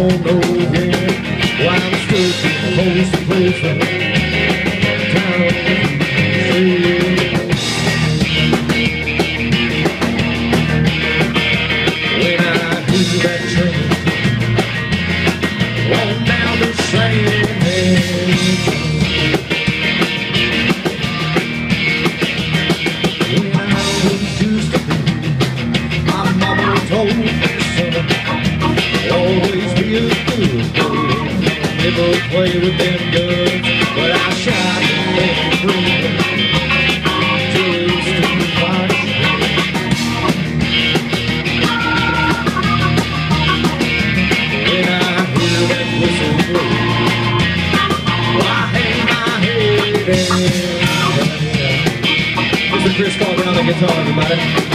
don't know when. While I'm stuck in Folsom, town when I hear that train rolling down the sand, when I was used to be, my mama told me, son, always be a good boy, never play with them guns. But I shot and let it free just to watch when I hear that whistle blow. Well, I hang my head and Mr. Chris Carter on the guitar, everybody.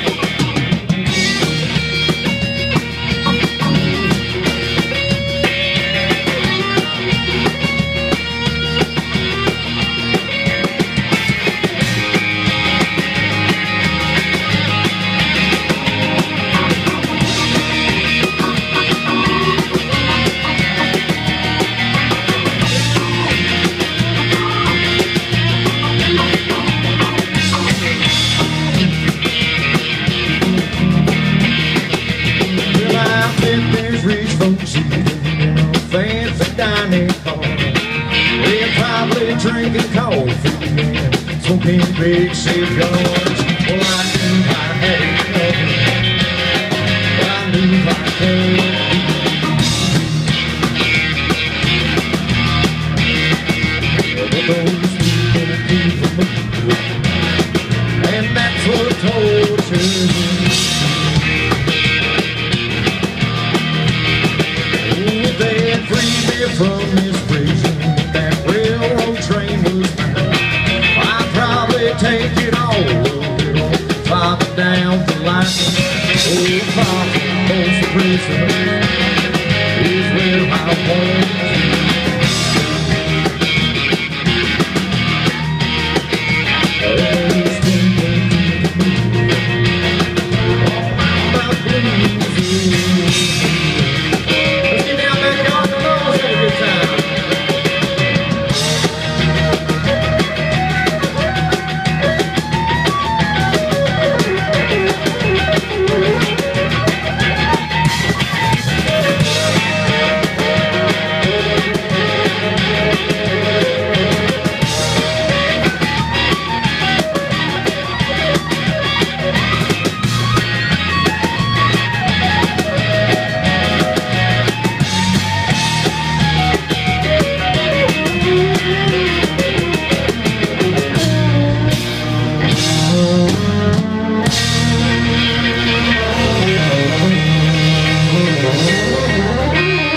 Rich folks eating in a fancy dining car. They're probably drinking coffee and smoking big cigars. Well, I knew I had it covered. I knew I could. But those people me, and that's what tortures me. From this prison, that railroad train was found. I'd probably take it all, drop it down the line. Oh, Folsom, most prison is where I want to be. Those people all about blues.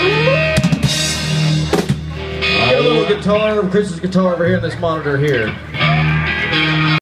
Guitar, Chris's guitar over here in this monitor here.